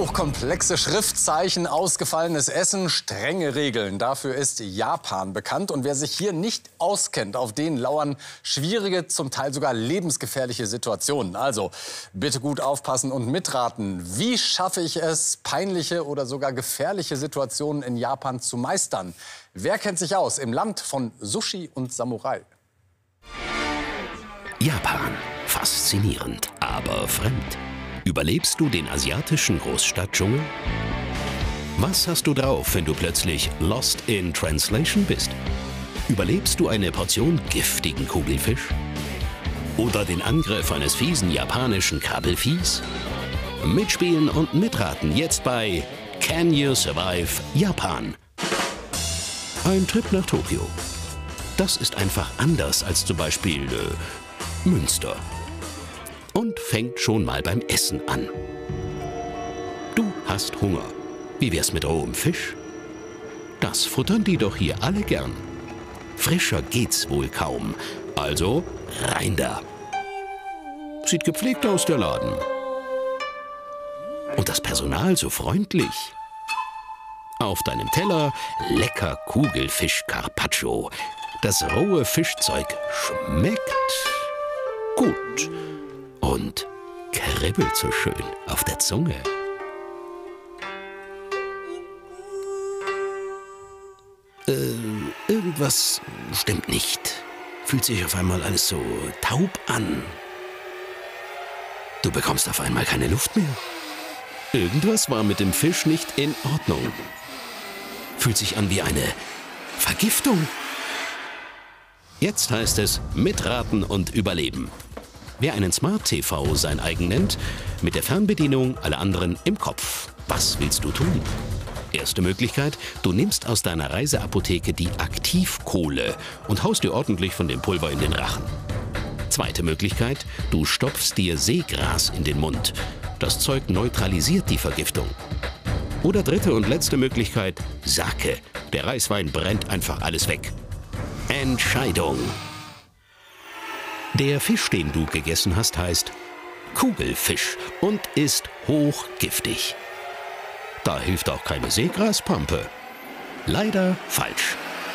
Hochkomplexe Schriftzeichen, ausgefallenes Essen, strenge Regeln. Dafür ist Japan bekannt. Und wer sich hier nicht auskennt, auf den lauern schwierige, zum Teil sogar lebensgefährliche Situationen. Also bitte gut aufpassen und mitraten. Wie schaffe ich es, peinliche oder sogar gefährliche Situationen in Japan zu meistern? Wer kennt sich aus im Land von Sushi und Samurai? Japan. Faszinierend, aber fremd. Überlebst du den asiatischen Großstadtdschungel? Was hast du drauf, wenn du plötzlich lost in translation bist? Überlebst du eine Portion giftigen Kugelfisch? Oder den Angriff eines fiesen japanischen Krabbelfiehs? Mitspielen und mitraten jetzt bei Can You Survive Japan? Ein Trip nach Tokio. Das ist einfach anders als zum Beispiel Münster. Und fängt schon mal beim Essen an. Du hast Hunger. Wie wär's mit rohem Fisch? Das futtern die doch hier alle gern. Frischer geht's wohl kaum. Also rein da. Sieht gepflegt aus, der Laden. Und das Personal so freundlich. Auf deinem Teller lecker Kugelfisch Carpaccio. Das rohe Fischzeug schmeckt gut und kribbelt so schön auf der Zunge. Irgendwas stimmt nicht. Fühlt sich auf einmal alles so taub an. Du bekommst auf einmal keine Luft mehr. Irgendwas war mit dem Fisch nicht in Ordnung. Fühlt sich an wie eine Vergiftung. Jetzt heißt es mitraten und überleben. Wer einen Smart TV sein eigen nennt, mit der Fernbedienung, alle anderen im Kopf. Was willst du tun? Erste Möglichkeit, du nimmst aus deiner Reiseapotheke die Aktivkohle und haust dir ordentlich von dem Pulver in den Rachen. Zweite Möglichkeit, du stopfst dir Seegras in den Mund. Das Zeug neutralisiert die Vergiftung. Oder dritte und letzte Möglichkeit, Sake. Der Reiswein brennt einfach alles weg. Entscheidung. Der Fisch, den du gegessen hast, heißt Kugelfisch und ist hochgiftig. Da hilft auch keine Seegraspampe. Leider falsch.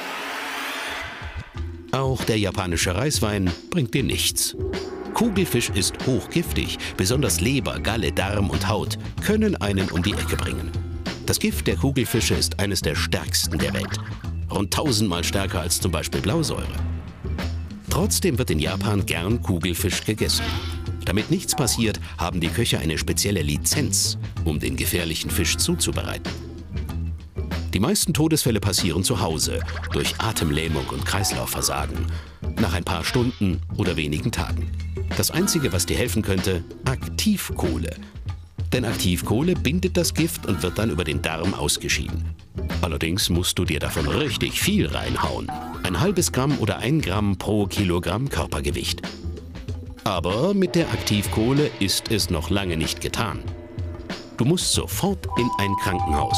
Auch der japanische Reiswein bringt dir nichts. Kugelfisch ist hochgiftig. Besonders Leber, Galle, Darm und Haut können einen um die Ecke bringen. Das Gift der Kugelfische ist eines der stärksten der Welt. Rund 1000-mal stärker als zum Beispiel Blausäure. Trotzdem wird in Japan gern Kugelfisch gegessen. Damit nichts passiert, haben die Köche eine spezielle Lizenz, um den gefährlichen Fisch zuzubereiten. Die meisten Todesfälle passieren zu Hause, durch Atemlähmung und Kreislaufversagen, nach ein paar Stunden oder wenigen Tagen. Das Einzige, was dir helfen könnte, Aktivkohle. Denn Aktivkohle bindet das Gift und wird dann über den Darm ausgeschieden. Allerdings musst du dir davon richtig viel reinhauen. Ein halbes Gramm oder 1 Gramm pro Kilogramm Körpergewicht. Aber mit der Aktivkohle ist es noch lange nicht getan. Du musst sofort in ein Krankenhaus.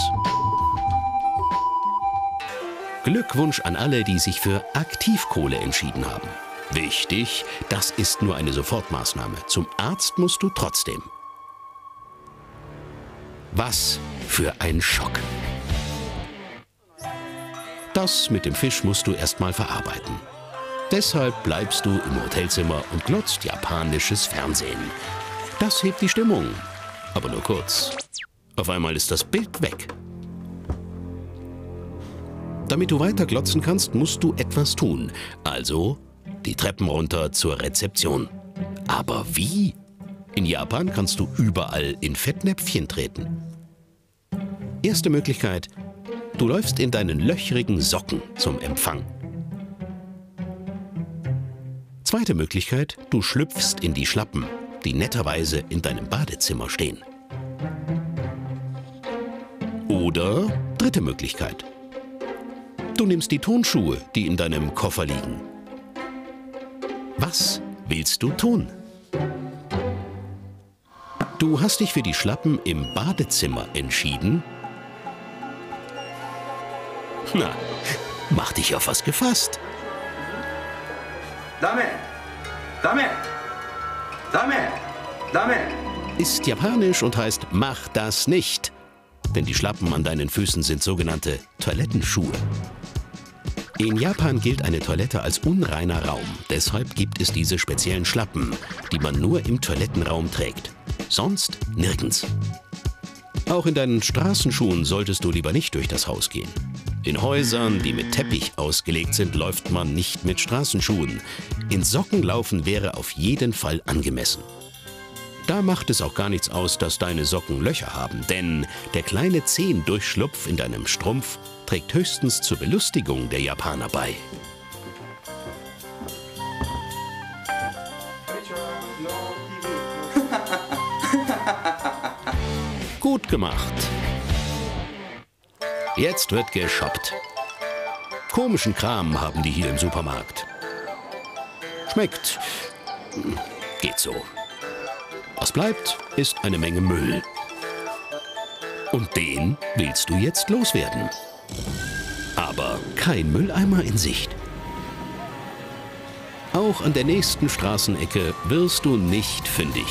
Glückwunsch an alle, die sich für Aktivkohle entschieden haben. Wichtig, das ist nur eine Sofortmaßnahme. Zum Arzt musst du trotzdem. Was für ein Schock. Das mit dem Fisch musst du erstmal verarbeiten. Deshalb bleibst du im Hotelzimmer und glotzt japanisches Fernsehen. Das hebt die Stimmung, aber nur kurz. Auf einmal ist das Bild weg. Damit du weiter glotzen kannst, musst du etwas tun. Also die Treppen runter zur Rezeption. Aber wie? In Japan kannst du überall in Fettnäpfchen treten. Erste Möglichkeit, du läufst in deinen löchrigen Socken zum Empfang. Zweite Möglichkeit, du schlüpfst in die Schlappen, die netterweise in deinem Badezimmer stehen. Oder dritte Möglichkeit, du nimmst die Turnschuhe, die in deinem Koffer liegen. Was willst du tun? Du hast dich für die Schlappen im Badezimmer entschieden? Na, mach dich auf was gefasst. Dame! Dame! Dame! Dame! ist japanisch und heißt "Mach das nicht". Denn die Schlappen an deinen Füßen sind sogenannte Toilettenschuhe. In Japan gilt eine Toilette als unreiner Raum. Deshalb gibt es diese speziellen Schlappen, die man nur im Toilettenraum trägt. Sonst nirgends. Auch in deinen Straßenschuhen solltest du lieber nicht durch das Haus gehen. In Häusern, die mit Teppich ausgelegt sind, läuft man nicht mit Straßenschuhen. In Socken laufen wäre auf jeden Fall angemessen. Da macht es auch gar nichts aus, dass deine Socken Löcher haben, denn der kleine Zehendurchschlupf in deinem Strumpf trägt höchstens zur Belustigung der Japaner bei. Gut gemacht. Jetzt wird geshoppt. Komischen Kram haben die hier im Supermarkt. Schmeckt. Geht so. Was bleibt, ist eine Menge Müll. Und den willst du jetzt loswerden. Aber kein Mülleimer in Sicht. Auch an der nächsten Straßenecke wirst du nicht fündig.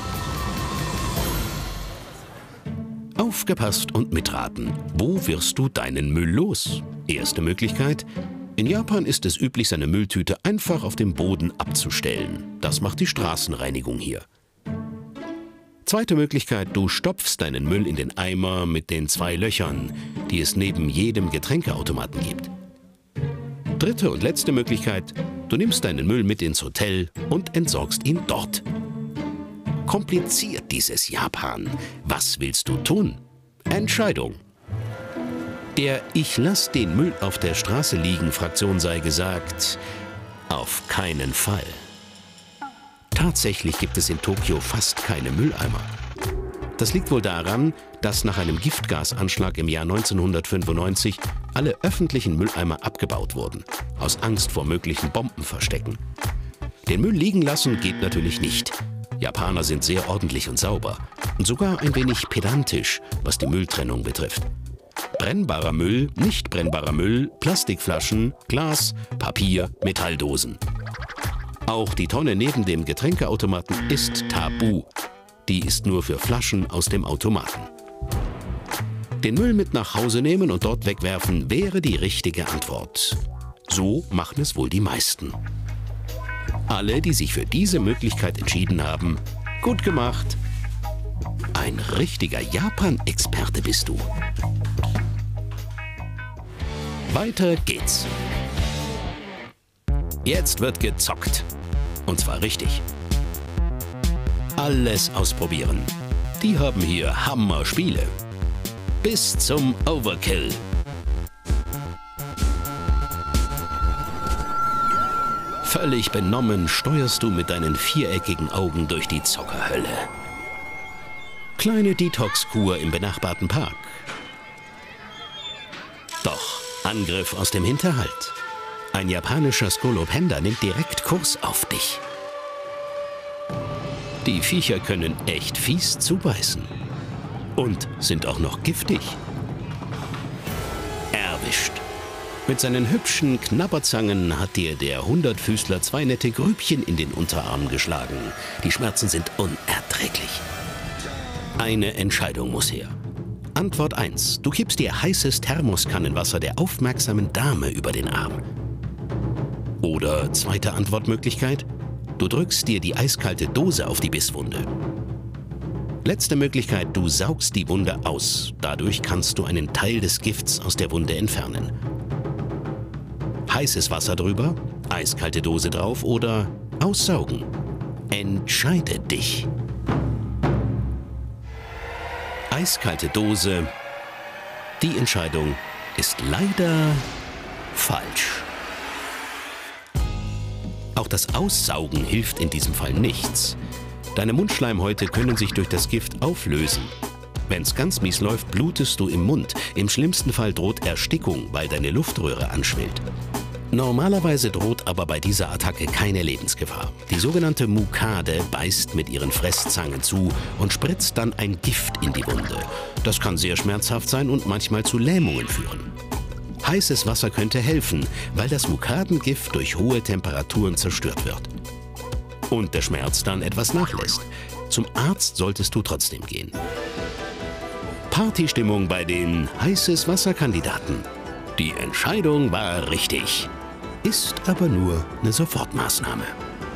Aufgepasst und mitraten. Wo wirst du deinen Müll los? Erste Möglichkeit. In Japan ist es üblich, seine Mülltüte einfach auf dem Boden abzustellen. Das macht die Straßenreinigung hier. Zweite Möglichkeit, du stopfst deinen Müll in den Eimer mit den 2 Löchern, die es neben jedem Getränkeautomaten gibt. Dritte und letzte Möglichkeit, du nimmst deinen Müll mit ins Hotel und entsorgst ihn dort. Kompliziert dieses Japan. Was willst du tun? Entscheidung. Der "Ich lass den Müll auf der Straße liegen" Fraktion sei gesagt, auf keinen Fall. Tatsächlich gibt es in Tokio fast keine Mülleimer. Das liegt wohl daran, dass nach einem Giftgasanschlag im Jahr 1995 alle öffentlichen Mülleimer abgebaut wurden, aus Angst vor möglichen Bombenverstecken. Den Müll liegen lassen geht natürlich nicht. Japaner sind sehr ordentlich und sauber und sogar ein wenig pedantisch, was die Mülltrennung betrifft. Brennbarer Müll, nicht brennbarer Müll, Plastikflaschen, Glas, Papier, Metalldosen. Auch die Tonne neben dem Getränkeautomaten ist tabu. Die ist nur für Flaschen aus dem Automaten. Den Müll mit nach Hause nehmen und dort wegwerfen wäre die richtige Antwort. So machen es wohl die meisten. Alle, die sich für diese Möglichkeit entschieden haben, gut gemacht. Ein richtiger Japan-Experte bist du. Weiter geht's. Jetzt wird gezockt. Und zwar richtig. Alles ausprobieren. Die haben hier Hammer-Spiele. Bis zum Overkill. Völlig benommen steuerst du mit deinen viereckigen Augen durch die Zockerhölle. Kleine Detox-Kur im benachbarten Park. Doch Angriff aus dem Hinterhalt. Ein japanischer Skolopendra nimmt direkt Kurs auf dich. Die Viecher können echt fies zubeißen. Und sind auch noch giftig. Erwischt. Mit seinen hübschen Knabberzangen hat dir der Hundertfüßler 2 nette Grübchen in den Unterarm geschlagen. Die Schmerzen sind unerträglich. Eine Entscheidung muss her. Antwort 1. Du kippst dir heißes Thermoskannenwasser der aufmerksamen Dame über den Arm. Oder zweite Antwortmöglichkeit. Du drückst dir die eiskalte Dose auf die Bisswunde. Letzte Möglichkeit, du saugst die Wunde aus. Dadurch kannst du einen Teil des Gifts aus der Wunde entfernen. Heißes Wasser drüber, eiskalte Dose drauf oder aussaugen. Entscheide dich. Eiskalte Dose. Die Entscheidung ist leider falsch. Auch das Aussaugen hilft in diesem Fall nichts. Deine Mundschleimhäute können sich durch das Gift auflösen. Wenn's ganz mies läuft, blutest du im Mund. Im schlimmsten Fall droht Erstickung, weil deine Luftröhre anschwillt. Normalerweise droht aber bei dieser Attacke keine Lebensgefahr. Die sogenannte Mukade beißt mit ihren Fresszangen zu und spritzt dann ein Gift in die Wunde. Das kann sehr schmerzhaft sein und manchmal zu Lähmungen führen. Heißes Wasser könnte helfen, weil das Mukadengift durch hohe Temperaturen zerstört wird. Und der Schmerz dann etwas nachlässt. Zum Arzt solltest du trotzdem gehen. Partystimmung bei den Heißes-Wasser-Kandidaten. Die Entscheidung war richtig. Ist aber nur eine Sofortmaßnahme.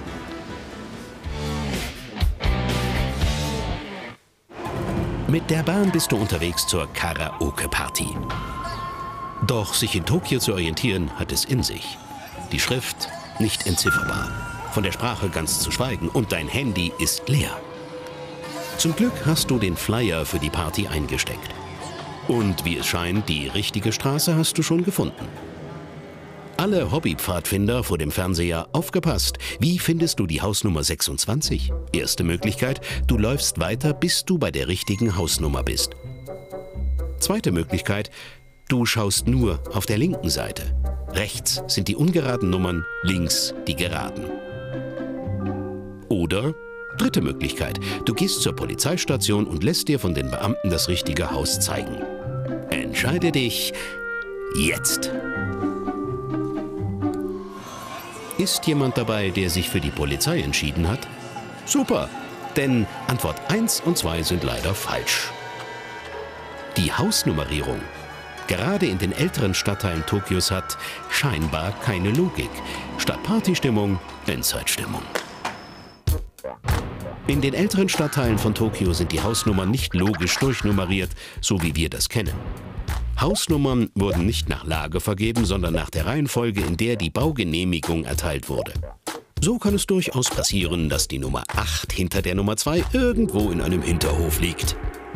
Mit der Bahn bist du unterwegs zur Karaoke-Party. Doch sich in Tokio zu orientieren, hat es in sich. Die Schrift nicht entzifferbar, von der Sprache ganz zu schweigen und dein Handy ist leer. Zum Glück hast du den Flyer für die Party eingesteckt. Und wie es scheint, die richtige Straße hast du schon gefunden. Alle Hobbypfadfinder vor dem Fernseher, aufgepasst! Wie findest du die Hausnummer 26? Erste Möglichkeit, du läufst weiter, bis du bei der richtigen Hausnummer bist. Zweite Möglichkeit, du schaust nur auf der linken Seite. Rechts sind die ungeraden Nummern, links die geraden. Oder dritte Möglichkeit, du gehst zur Polizeistation und lässt dir von den Beamten das richtige Haus zeigen. Entscheide dich jetzt! Ist jemand dabei, der sich für die Polizei entschieden hat? Super, denn Antwort 1 und 2 sind leider falsch. Die Hausnummerierung, gerade in den älteren Stadtteilen Tokios, hat scheinbar keine Logik. Statt Partystimmung, Endzeitstimmung. In den älteren Stadtteilen von Tokio sind die Hausnummern nicht logisch durchnummeriert, so wie wir das kennen. Hausnummern wurden nicht nach Lage vergeben, sondern nach der Reihenfolge, in der die Baugenehmigung erteilt wurde. So kann es durchaus passieren, dass die Nummer 8 hinter der Nummer 2 irgendwo in einem Hinterhof liegt.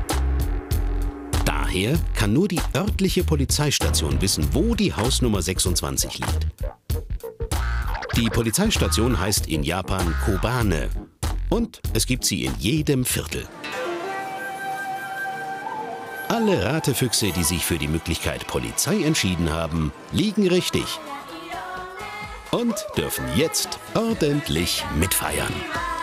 Daher kann nur die örtliche Polizeistation wissen, wo die Hausnummer 26 liegt. Die Polizeistation heißt in Japan Kobane und es gibt sie in jedem Viertel. Alle Ratefüchse, die sich für die Möglichkeit Polizei entschieden haben, liegen richtig und dürfen jetzt ordentlich mitfeiern.